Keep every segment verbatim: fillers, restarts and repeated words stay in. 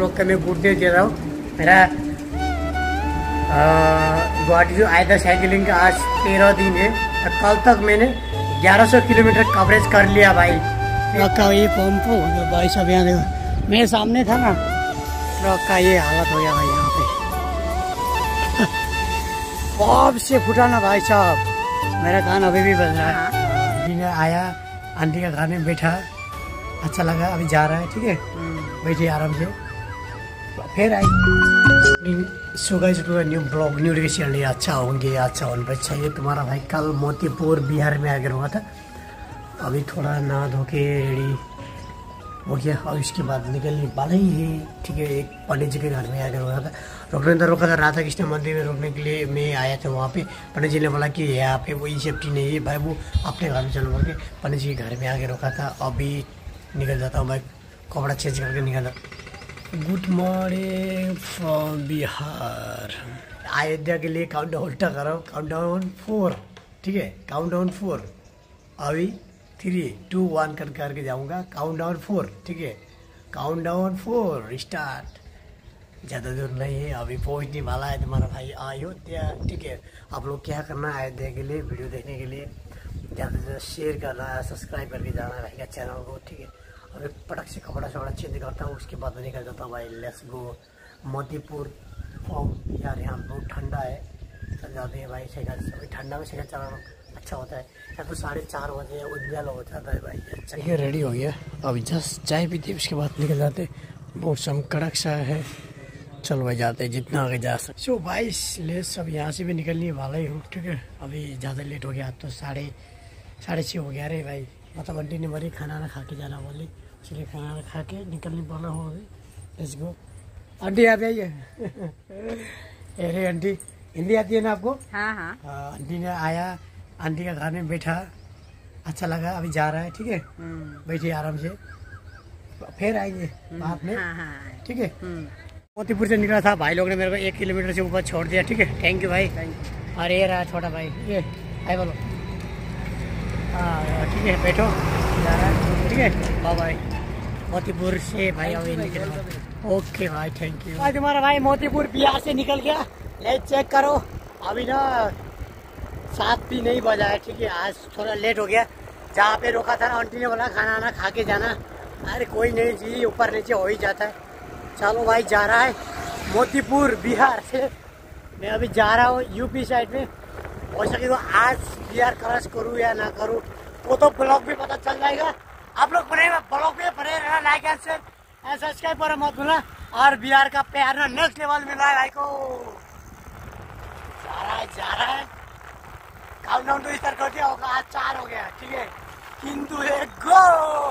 लोग का मैं गुड न्यूज दे रहा हूँ। मेरा गुवाहाटी जो आया था साइकिलिंग का आज तेरह दिन है और कल तक मैंने ग्यारह सौ किलोमीटर कवरेज कर लिया भाई। ट्रक का ये पंप हो गया भाई, सब यहाँ देखो मेरे सामने था ना, ट्रक का ये हालत हो गया भाई यहाँ पे। कब से फूटा ना भाई साहब, मेरा कान अभी भी बज रहा है। आंटी ने आया, आंटी का घर में बैठा, अच्छा लगा, अभी जा रहा है, ठीक है बैठिए आराम से, फिर आई। So guys new blog new relation लिए अच्छा होंगे, अच्छा होने पर चाहिए। तुम्हारा भाई कल मोतीपुर बिहार में आकर हुआ था, अभी थोड़ा नहा धो के रेडी हो गया और इसके बाद निकलने वाला ही है, ठीक है। एक पंडित जी के घर में आकर हुआ था, रोकने अंदर रोका था, राधा कृष्ण मंदिर में रोकने के लिए मैं आया था वहाँ पे। पंडित जी ने बोला कि यहाँ पे वही सेफ्टी नहीं है भाई, वो अपने घर में चलो बोल के पंडित जी के घर में आके रोका था। अभी निकल जाता हूँ भाई, कपड़ा चेंज करके निकल जाता। Good morning from Bihar. Ayodhya के लिए काउंट डाउन उल्टा करो, काउंट डाउन फोर, ठीक है, काउंट डाउन फोर, अभी थ्री टू वन कर करके जाऊंगा, काउंट डाउन फोर, ठीक है, काउंट डाउन फोर स्टार्ट। ज़्यादा दूर नहीं है, अभी पहुंचने वाला है तुम्हारा भाई अयोध्या, ठीक है। आप लोग क्या करना है अयोध्या के लिए वीडियो देखने के लिए ज़्यादा से ज़्यादा शेयर करना है, सब्सक्राइब करके जाना है भाई का चैनल को, ठीक है। अभी पटक से कपड़ा शपड़ा चेंज करता हूँ, उसके बाद निकल जाता हूँ भाई, लेट्स गो मोतीपुर फ्रॉम यार। यहाँ बहुत ठंडा है, चल जाते हैं भाई साइकिल, अभी ठंडा में साइकिल चलाना अच्छा होता है। या तो साढ़े चार बजे उजाला हो जाता है भाई। अच्छा ये रेडी हो गया, अभी जस्ट चाय पीते उसके बाद निकल जाते। मौसम कड़क सा है, चलो भाई जाते हैं जितना आगे जा सकते। सो भाई लेस अब यहाँ से भी निकलने वाला ही हूँ, ठीक है। अभी ज़्यादा लेट हो गया, तो साढ़े साढ़े छः हो गया रे भाई, मतलब आंटी ने मरी खाना ना खा के जाना बोली, इसलिए खाना ना खा के निकलने वाला हूँ अभी। Let's go. आंटी आ जाइए। अरे आंटी हिंदी आती है ना आपको? हाँ हाँ। आंटी ने आया, आंटी का घर में बैठा, अच्छा लगा, अभी जा रहा है, ठीक है बैठिए आराम से, फिर आएंगे बाद में, ठीक है। मोतीपुर से निकला था, भाई लोग ने मेरे को एक किलोमीटर से ऊपर छोड़ दिया, ठीक है, थैंक यू भाई। और ये रहा छोटा भाई, ये हाय बोलो, हाँ ठीक है बैठो, जा रहा है, ठीक है, बाय बाय। मोतीपुर से भाई अभी निकल, ओके भाई थैंक यू। आज तुम्हारा भाई मोतीपुर बिहार से निकल गया, ले चेक करो, अभी ना सात भी नहीं बजा है, ठीक है। आज थोड़ा लेट हो गया, जहाँ पे रोका था ना आंटी ने बोला खाना आना खा के जाना, अरे कोई नहीं जी, ऊपर नीचे हो ही जाता है। चलो भाई जा रहा है मोतीपुर बिहार से, मैं अभी जा रहा हूँ यूपी साइड में। हो सके तो आज बिहार क्रॉस करूँ या ना करूँ वो तो ब्लॉग में पता चल जाएगा। आप लोग बने ब्लॉग में बने रहना, लाइक एंड शेयर सब्सक्राइब पर मत भूलना। और बिहार का प्यार ना नेक्स्ट लेवल मिल रहा है भाई को, जा रहा है जा रहा है। काउंट डाउन तो स्टार्ट कर दिया होगा, आज चार हो गया, ठीक है, किंतु है गो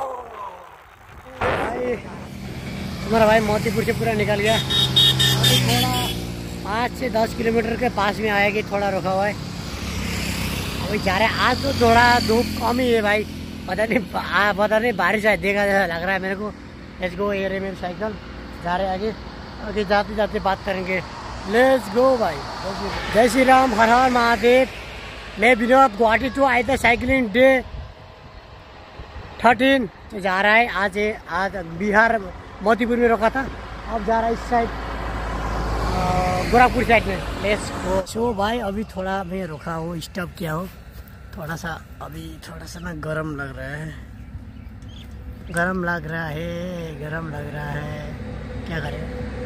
भाई। तुम्हारा भाई मोतीपुर से पूरा निकल गया, अभी थोड़ा पाँच से दस किलोमीटर के पास में आएगी, थोड़ा रुका हुआ है, अभी जा रहे हैं। आज तो थोड़ा धूप कम ही है भाई, पता नहीं पता नहीं बारिश आए, देखा लग रहा है मेरे को। लेट्स गो, ये रहे मेरी साइकिल, जा रहे आगे, आगे जाते जाते बात करेंगे। लेट्स गो भाई। जय श्री राम, हर हर महादेव। मैं विनोद गुवाहाटी टू आया था साइकिलिंग डे थर्टीन, तो जा रहा है आज आज बिहार मोतीपुर में रोका था, अब जा रहा है इस साइड गोरखपुर साइड में। Let's go. सो भाई अभी थोड़ा मैं रुका हूँ, स्टॉप किया हूँ, थोड़ा सा अभी थोड़ा सा ना गरम लग रहा है, गरम लग रहा है गरम लग रहा है, क्या करें।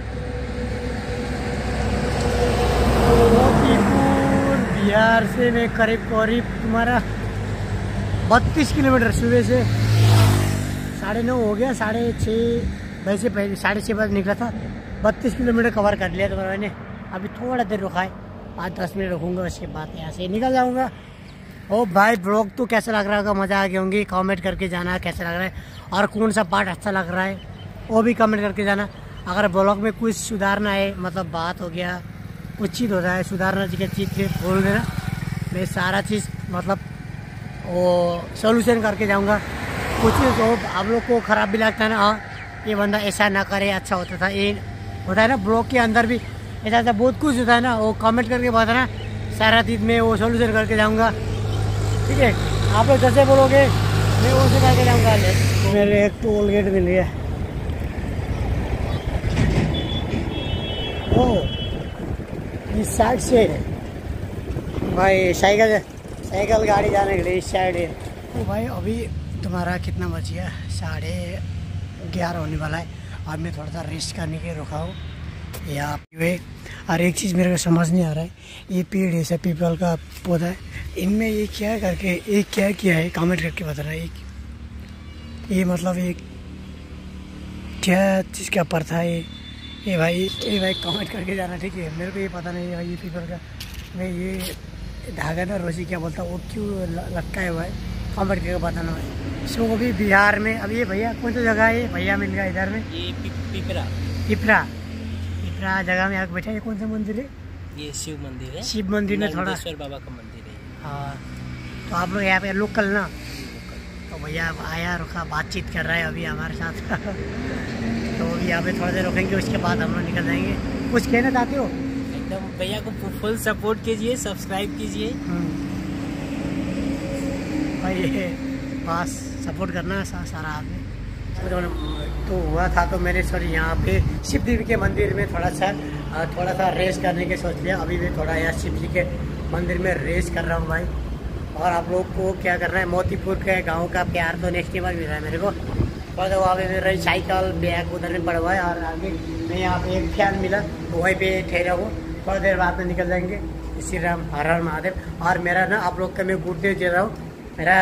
मोतीपुर बिहार से मैं करीब करीब तुम्हारा बत्तीस किलोमीटर, सुबह से साढ़े नौ हो गया, साढ़े छः वैसे पहले साढ़े छः बजे निकला था, बत्तीस किलोमीटर कवर कर लिया तुम्हारा मैंने। अभी थोड़ा देर रुका है, पाँच दस मिनट रुकूंगा, उसके बाद यहाँ से निकल जाऊँगा। ओ भाई ब्लॉग तो कैसा लग रहा होगा, मज़ा आ गया होंगी, कमेंट करके जाना कैसा लग रहा है और कौन सा पार्ट अच्छा लग रहा है वो भी कमेंट करके जाना। अगर ब्लॉग में कुछ सुधारना है, मतलब बात हो गया कुछ चीज़ हो रहा है सुधारना चाहिए चीज़ के बोल देना, मैं सारा चीज़ मतलब वो सोल्यूशन करके जाऊँगा। कुछ तो आप लोग को ख़राब भी लगता है ना, हाँ ये बंदा ऐसा ना करे अच्छा होता था, ये होता है ना ब्लॉग के अंदर भी ऐसा ऐसा बहुत कुछ होता है ना, वो कमेंट करके बताना, सारा चीज़ में वो सोल्यूशन करके जाऊँगा, ठीक है। आप लोग जैसे बोलोगे मैं वैसे करके जाऊँगा। मेरे एक टोल गेट मिल गया, ओ इस साइड से भाई साइकिल साइकिल गाड़ी जाने के लिए इस साइड है। तो भाई अभी तुम्हारा कितना बज गया? साढ़े ग्यारह होने वाला है और मैं थोड़ा सा रेस्ट करने के लिए रुका हूँ यहाँ पे। और एक चीज़ मेरे को समझ नहीं आ रहा है, ये पेड़ ऐसा पीपल का पौधा है, इनमें ये क्या करके एक क्या किया है कमेंट करके बताना। एक ये मतलब एक क्या चीज़ का पर्था है ये भाई, ये भाई कमेंट करके जाना ठीक है। मेरे को ये पता नहीं है भाई ये पीपल का मैं ये धागा ना रोजी क्या बोलता वो क्यों लटकाया हुआ है, कमेंट करके बताना भाई। सो अभी बिहार में अभी ये भैया कौन सा जगह है? भैया मिल गया इधर में, ये पिपरा पिपरा पिपरा जगह में आके बैठा। ये कौन सा मंदिर है? ये शिव मंदिर है। शिव मंदिर में थोड़ा बाबा का मंदिर है। हाँ तो आप लोग यहाँ पे लोकल ना, तो भैया आया रुका बातचीत कर रहा है अभी हमारे साथ तो अभी यहाँ पे थोड़ा देर रुकेंगे, उसके बाद हम लोग निकल जाएंगे। कुछ कहना चाहते हो? एकदम भैया को फुल सपोर्ट कीजिए, सब्सक्राइब कीजिए भाई, ये बस सपोर्ट करना है सारा आपने। तो हुआ था तो मैंने सर यहाँ पे शिव देवी के मंदिर में थोड़ा सा थोड़ा सा रेस्ट करने के सोच लिया। अभी भी थोड़ा यहाँ शिव जी के मंदिर में रेस्ट कर रहा हूँ भाई। और आप लोग को क्या करना है, मोतीपुर के गांव का प्यार तो नेक्स्ट बार मिल रहा है मेरे को। और तो वहाँ पे मेरा साइकिल बैग उधर में पड़ा हुआ है और आगे मैं यहाँ पे एक फैन मिला तो वहीं पे ठहरा हूँ। थोड़ा देर बाद में निकल जाएंगे। श्री राम हर हर महादेव। और मेरा ना आप लोग का मैं गुड न्यूज दे रहा हूँ, मेरा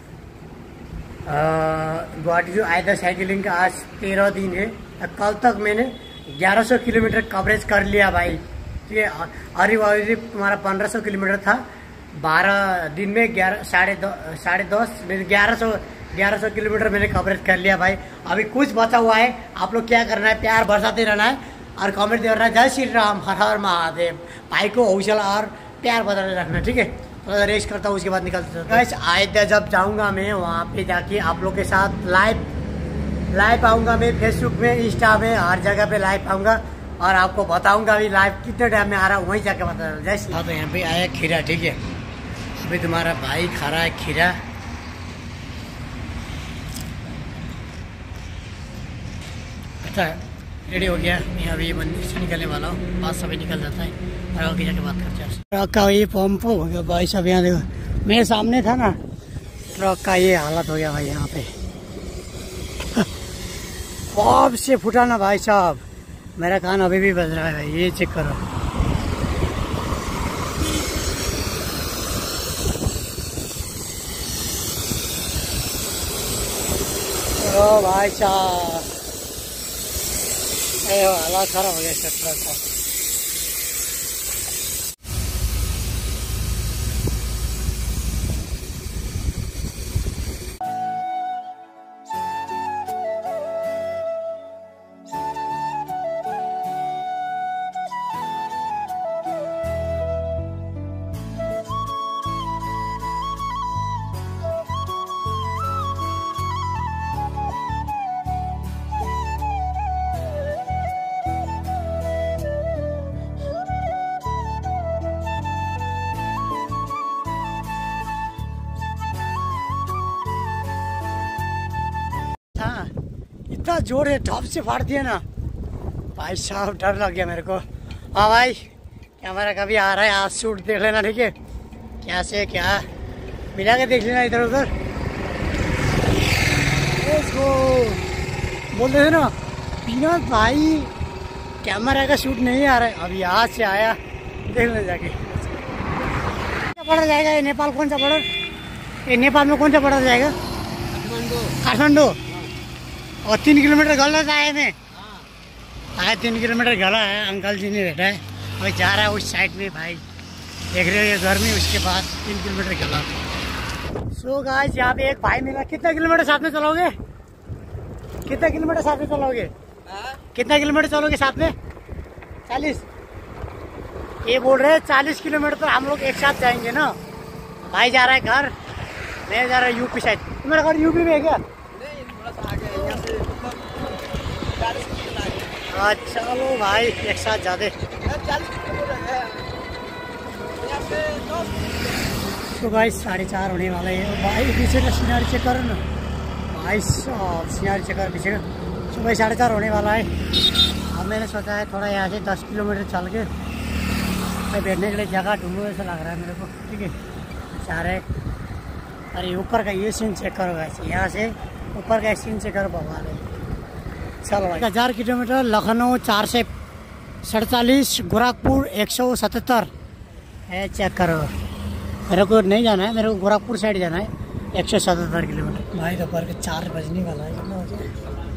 गुवाहाटी जो आया था साइकिलिंग का आज तेरह दिन है। कल तक मैंने ग्यारह सौ किलोमीटर कवरेज कर लिया भाई, ठीक है। अरे वाली तुम्हारा पंद्रह सौ किलोमीटर था, बारह दिन में ग्यारह साढ़े दस साढ़े दस मैंने ग्यारह सौ ग्यारह सौ किलोमीटर मैंने कवरेज कर लिया भाई। अभी कुछ बचा हुआ है, आप लोग क्या करना है, प्यार बरसाते रहना है और कमेंट दे रहा है जय श्री राम हर हर महादेव। भाई को हौसला और प्यार बताने रखना, ठीक है। थोड़ा रेस्ट करता हूँ उसके बाद निकलता हूँ। गाइस आए जब जाऊँगा मैं वहाँ पे जाके आप लोग के साथ लाइव लाइव आऊँगा मैं, फेसबुक में इंस्टा में हर जगह पे लाइव आऊँगा और आपको बताऊँगा अभी लाइव कितने टाइम में आ रहा हूँ, वहीं जाके बता रहा हूँ। जैसे हाँ तो यहाँ पे आया खीरा, ठीक है। अभी तुम्हारा भाई खा रहा है खीरा। अच्छा रेडी हो गया, मैं अभी मंदिर से निकलने वाला हूँ, बात सभी निकल जाता है और आगे जाके बात करते हैं। ट्रक का ये पंप हो गया भाई सब, यहाँ देखो मेरे सामने था ना, ट्रक का ये हालत हो गया भाई यहाँ पे पंप से फूटा ना भाई साहब, मेरा कान अभी भी बज रहा है भाई, ये चेक करो। ओ भाई साहब हालत खराब हो गया ट्रक का। इतना जोर है टॉप से फाड़ दिया ना भाई साहब, डर लग गया मेरे को। हाँ भाई कैमरा कभी आ रहा है, आज शूट देख लेना, ठीक है। क्या से क्या मिला के देख लेना इधर उधर। उसको बोल रहे थे ना बिना भाई कैमरा का शूट नहीं आ रहा है, अभी आज से आया, देख लेना जाके। पड़ा जाएगा ये नेपाल, कौन सा बॉर्डर, ये नेपाल में कौन सा बॉर्डर जाएगा? काठमांडू। और तीन किलोमीटर गलत आए में आए तीन किलोमीटर गला है, अंकल जी ने बैठा है अभी जा रहा है उस साइड में भाई, देख रहे हो ये घर में, उसके बाद तीन किलोमीटर गला। सो गाइस यहाँ पे एक भाई मिला। कितना किलोमीटर साथ में चलोगे, कितना किलोमीटर साथ में चलोगे, कितना किलोमीटर चलोगे साथ में? चालीस। ये बोल रहे हैं चालीस किलोमीटर तो हम लोग एक साथ जाएंगे ना। भाई जा रहा है घर, मैं जा रहा है यूपी साइड। तुम्हारा घर यूपी में है क्या? अच्छा चलो भाई एक साथ जाते। तो भाई साढ़े चार होने वाला है भाई, पीछे का सीनारी चेक करो ना भाई साहब, सीनारी चेक करो पीछे का। तो भाई साढ़े चार होने वाला है अब मैंने सोचा है थोड़ा यहाँ से दस किलोमीटर चल के मैं बैठने के लिए जगह ढूंढूँ, ऐसा लग रहा है मेरे को। ठीक है, सारे अरे ऊपर का ये सीन चेक करो वैसे, यहाँ से ऊपर का सीन चेक करो भगवान है। चलो भाई, हजार किलोमीटर, लखनऊ चार से सड़तालीस, गोरखपुर एक सौ सतहत्तर है। चेक करो, मेरे को नहीं जाना है, मेरे को गोरखपुर साइड जाना है, एक सौ सतहत्तर किलोमीटर। भाई दोपहर के चार बजने वाला है, कितना बजे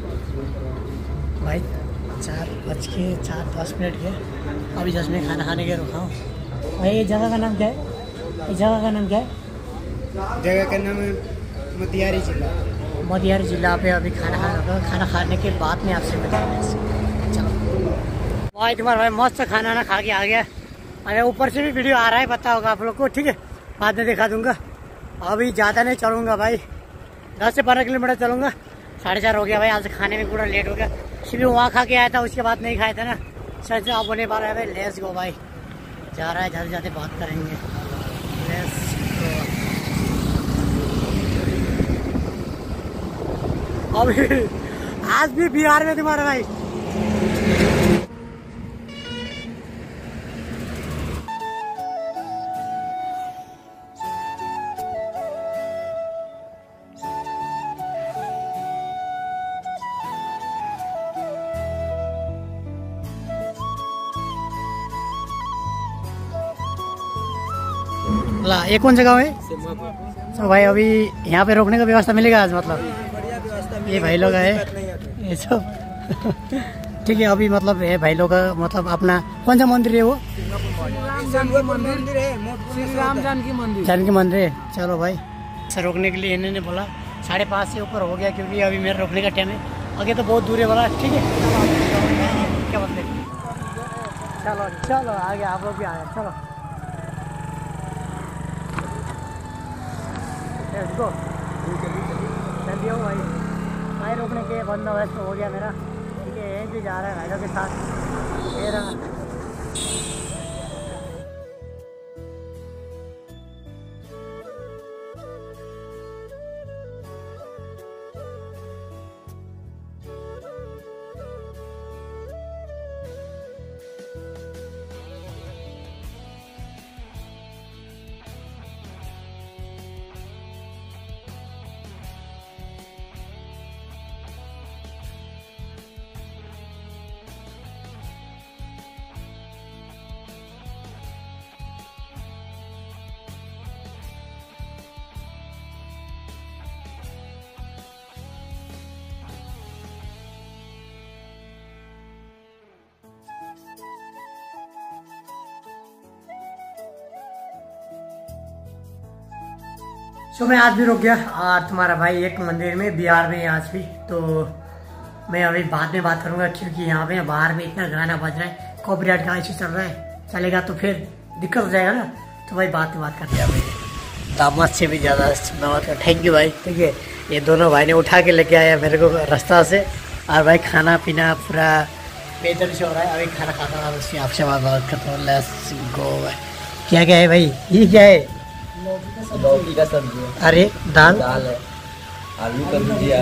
भाई? चार बज के चार दस मिनट के। अभी जस्ट में खाना खाने के रुका हूँ। भाई ये जगह का नाम क्या है? ये जगह का नाम क्या है? जगह का नाम है मोतिहारी जिला। मोतिहारी जिला पे अभी खाना खाना खाना खाने के बाद में आपसे बताऊँगा। चलो भाई, तुम्हारा भाई मस्त खाना ना खा के आ गया। अरे ऊपर से भी वीडियो आ रहा है, पता होगा आप लोग को। ठीक है, बाद में दिखा दूंगा। अभी ज़्यादा नहीं चलूँगा भाई, दस से बारह किलोमीटर चलूँगा। साढ़े चार हो गया भाई, आज से खाने में पूरा लेट हो गया। सिर्फ वहाँ खा के आया था, उसके बाद नहीं खाया था ना। सर से आप होने वाला है भाई। लेट्स गो भाई, जा रहा है, जाते जाते बात करेंगे। Let's go. अभी आज भी बिहार में तुम्हारा भाई। ये कौन जगह है? तो भाई अभी यहाँ पे रोकने का व्यवस्था मिलेगा आज? मतलब ये भाई लोग है ये सब। ठीक है, अभी मतलब ये भाई लोग का मतलब अपना कौन सा मंदिर है वो? मंदिर है, श्री राम जानकी मंदिर। जानकी मंदिर है। चलो भाई, सर रोकने के लिए इन्होंने बोला साढ़े पाँच से ऊपर हो गया, क्योंकि अभी मेरा रोकने का टाइम है। आगे तो बहुत दूर है बोला। ठीक है, क्या बात है? चलो चलो आगे आप लोग भी आए। चलो इसको जल्दी हो भाई। भाई रोकने के बंदोबस्त हो गया मेरा। ठीक है, यहीं पे जा रहा है भाइयों के साथ। ये रहा। सो मैं आज भी रुक गया और तुम्हारा भाई एक मंदिर में बिहार में आज भी। तो मैं अभी बाद में बात करूंगा, क्योंकि यहाँ पे बाहर में इतना गाना बज रहा है, कॉपीराइट का इशू चल रहा है। चलेगा तो फिर दिक्कत हो जाएगा ना। तो भाई बाद में बात करते हैं भाई। दामाद से भी ज़्यादा दामाद। थैंक यू भाई। ठीक है, ये दोनों भाई ने उठा के लेके आया मेरे को रास्ता से। और भाई खाना पीना पूरा बेहतर से हो रहा है। अभी खाना खाता हूँ, उसकी आपसे बात करता हूँ। लेट्स गो भाई। क्या क्या है भाई? ये क्या है? लौकी का सब्जी। अरे दाल दाल है, आलू का भुजिया,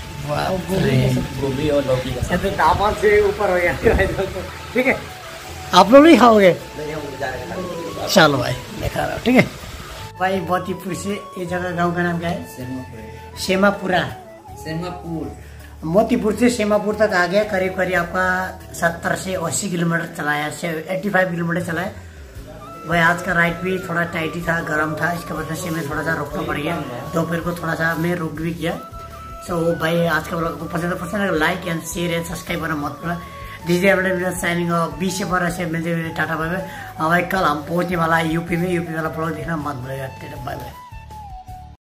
गोभी और लौकी का सब्जी। दामाद से ऊपर हो गया। ठीक है, आप लोग नहीं खाओगे? चलो भाई मैं खा रहा हूँ। ठीक है भाई, मोतीपुर से ये जगह गांव का नाम क्या है? शेमापुरा। शेमापुर। मोतीपुर से शेमापुर तक आ गया। करीब करीब आपका सत्तर से अस्सी किलोमीटर चलाया, एट्टी फाइव किलोमीटर चलाया भाई। आज का राइड भी थोड़ा टाइट ही था, गर्म था, इसकी वजह से मैं थोड़ा सा रुकना पड़ गया। दोपहर को थोड़ा सा मैं रुक भी किया। सो so, भाई आज का ब्लॉग को पसंद पसंद like and share and subscribe करना मत भूलना। दीजिए अपने साइनिंग बीस से बारह से मिलते हुए टाटा बाय बाय। भाई कल हम पहुंचने वाला है यूपी में। यूपी वाला ब्लॉग देखना मत भूलेगा। Bye bye.